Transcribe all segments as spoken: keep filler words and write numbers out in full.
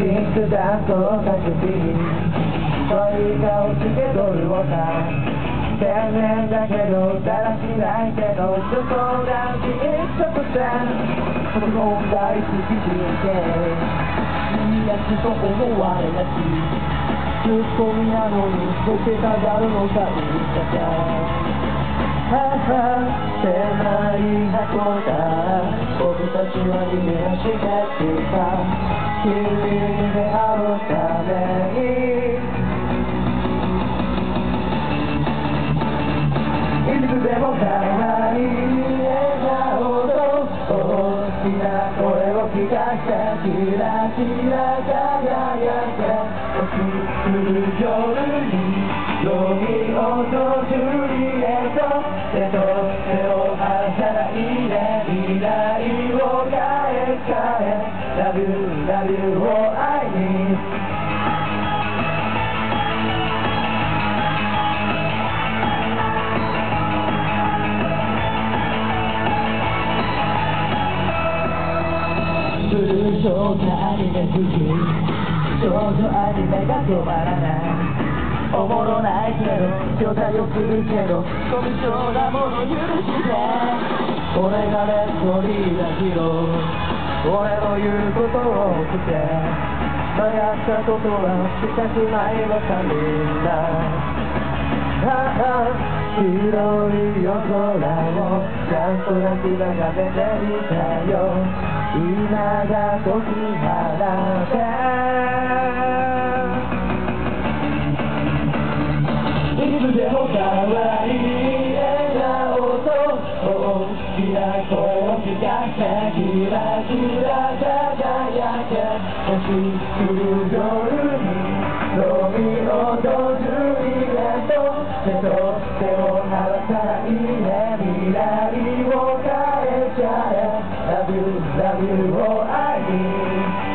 室だと確信恋が落ちて取るのさ天然だけどだらしないけどちょっとだけちょっとさこの問題好きすぎていいやつと思われがちツッコミなのにボケたがるのさ言い方狭い箱から僕たちは逃げ出してきた君に出会うためにいつでも可愛い笑顔と大きな声を聞かせキラキラ輝け星降る夜にロミオとジュリエット手と手を離さないで未来を変え変え Love you, love you を愛にブルー少女アニメ好き少女アニメが止まらないおもろないけど、許可よするけど、コミュ障なもの許して俺がレッドリーダーヒーロー俺の言うことをして迷ったことはしたくないのさみんなああ広い夜空をちゃんとなく眺めてみたよ今が解き放ていつでも可愛い笑顔と大きな声を聞かせキラキラ輝け星降る夜にロミオとジュリエット手と手を離さないで未来を変えちゃえ Love you, love you を愛に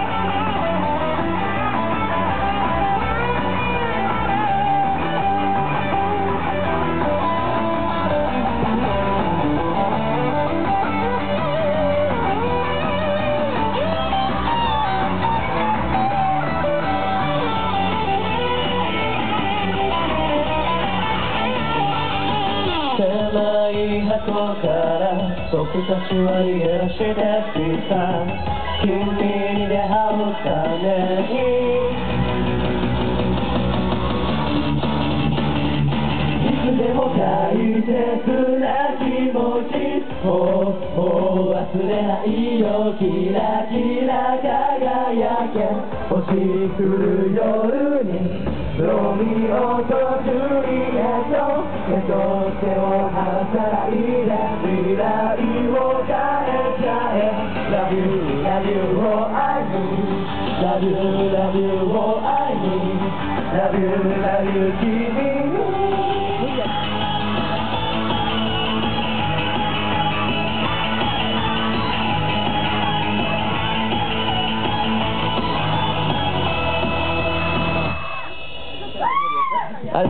狭い箱から僕たちは逃げ出してきた君に出会うためにいつでも大切な気持ちもうもう忘れないよキラキラ輝け星降る夜にロミオとジュリエット手と手を離さない